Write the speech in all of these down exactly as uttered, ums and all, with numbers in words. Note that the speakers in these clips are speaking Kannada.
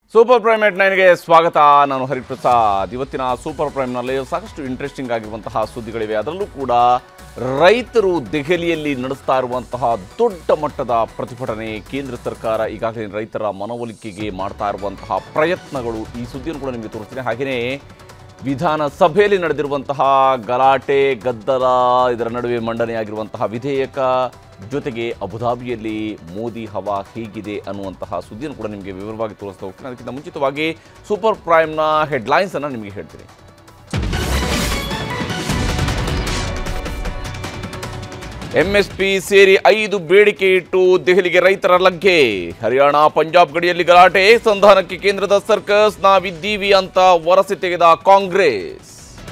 ಸೂಪರ್ ಪ್ರೈಮ್ ಏಟ್ ನೈನ್ಗೆ ಸ್ವಾಗತ. ನಾನು ಹರಿಪ್ರಸಾದ್. ಇವತ್ತಿನ ಸೂಪರ್ ಪ್ರೈಮ್ನಲ್ಲಿ ಸಾಕಷ್ಟು ಇಂಟ್ರೆಸ್ಟಿಂಗ್ ಆಗಿರುವಂತಹ ಸುದ್ದಿಗಳಿವೆ. ಅದರಲ್ಲೂ ಕೂಡ ರೈತರು ದೆಹಲಿಯಲ್ಲಿ ನಡೆಸ್ತಾ ಇರುವಂತಹ ದೊಡ್ಡ ಮಟ್ಟದ ಪ್ರತಿಭಟನೆ, ಕೇಂದ್ರ ಸರ್ಕಾರ ಈಗಾಗಲೇ ರೈತರ ಮನವೊಲಿಕೆಗೆ ಮಾಡ್ತಾ ಇರುವಂತಹ ಪ್ರಯತ್ನಗಳು, ಈ ಸುದ್ದಿಯನ್ನು ಕೂಡ ನಿಮಗೆ ತೋರಿಸ್ತೀನಿ. ಹಾಗೆಯೇ ವಿಧಾನಸಭೆಯಲ್ಲಿ ನಡೆದಿರುವಂತಹ ಗಲಾಟೆ, ಗದ್ದಲ, ಇದರ ನಡುವೆ ಮಂಡನೆಯಾಗಿರುವಂತಹ ವಿಧೇಯಕ, ಜೊತೆಗೆ ಅಬುಧಾಬಿಯಲ್ಲಿ ಮೋದಿ ಹವಾ ಹೇಗಿದೆ ಅನ್ನುವಂತಹ ಸುದ್ದಿಯನ್ನು ಕೂಡ ನಿಮಗೆ ವಿವರವಾಗಿ ತೋರಿಸ್ತಾ ಹೋಗ್ತೀನಿ. ಅದಕ್ಕಿಂತ ಮುಂಚಿತವಾಗಿ ಸೂಪರ್ ಪ್ರೈಮ್ನ ಹೆಡ್ಲೈನ್ಸ್ ಅನ್ನು ನಿಮಗೆ ಹೇಳ್ತೀನಿ. ಎಂಎಸ್ಪಿ ಸೇರಿ ಐದು ಬೇಡಿಕೆ ಇಟ್ಟು ದೆಹಲಿಗೆ ರೈತರ ಲಗ್ಗೆ. ಹರಿಯಾಣ, ಪಂಜಾಬ್ ಗಡಿಯಲ್ಲಿ ಗಲಾಟೆ, ಸಂಧಾನಕ್ಕೆ ಕೇಂದ್ರದ ಸರ್ಕಸ್, ನಾವಿದ್ದೀವಿ ಅಂತ ವರಸೆ ತೆಗೆದ ಕಾಂಗ್ರೆಸ್.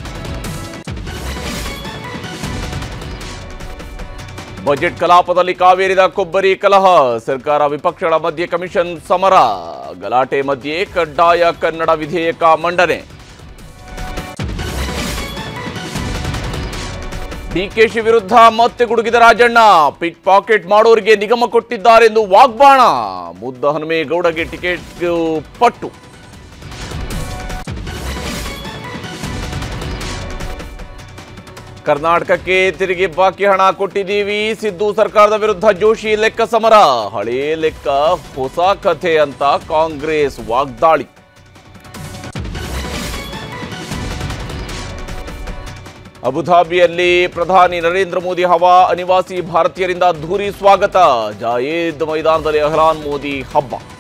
ಬಜೆಟ್ ಕಲಾಪದಲ್ಲಿ ಕಾವೇರಿದ ಕೊಬ್ಬರಿ ಕಲಹ, ಸರ್ಕಾರ ವಿಪಕ್ಷಗಳ ಮಧ್ಯೆ ಕಮಿಷನ್ ಸಮರ, ಗಲಾಟೆ ಮಧ್ಯೆ ಕಡ್ಡಾಯ ಕನ್ನಡ ವಿಧೇಯಕ ಮಂಡನೆ. ಡಿಕೆಶಿ ವಿರುದ್ಧ ಮತ್ತೆ ಗುಡುಗಿದ ರಾಜಣ್ಣ, ಪಿಕ್ ಪಾಕೆಟ್ ಮಾಡೋರಿಗೆ ನಿಗಮ ಕೊಟ್ಟಿದ್ದಾರೆಂದು ವಾಗ್ಬಾಣ, ಮುದ್ದ ಹನುಮೇಗೌಡಗೆ ಟಿಕೆಟ್ ಪಟ್ಟು. ಕರ್ನಾಟಕಕ್ಕೆ ತೆರಿಗೆ ಬಾಕಿ ಹಣ ಕೊಟ್ಟಿದ್ದೀವಿ, ಸಿದ್ದು ಸರ್ಕಾರದ ವಿರುದ್ಧ ಜೋಶಿ ಲೆಕ್ಕ ಸಮರ, ಹಳೇ ಲೆಕ್ಕ ಹೊಸ ಕಥೆ ಅಂತ ಕಾಂಗ್ರೆಸ್ ವಾಗ್ದಾಳಿ. ಅಬುಧಾಬಿಯಲ್ಲಿ ಪ್ರಧಾನಿ ನರೇಂದ್ರ ಮೋದಿ ಹವಾ, ಅನಿವಾಸಿ ಭಾರತೀಯರಿಂದ ಅದ್ಧೂರಿ ಸ್ವಾಗತ, ಜಾಯೇದ್ ಮೈದಾನದಲ್ಲಿ ಅಹ್ಲಾನ್ ಮೋದಿ ಹಬ್ಬ.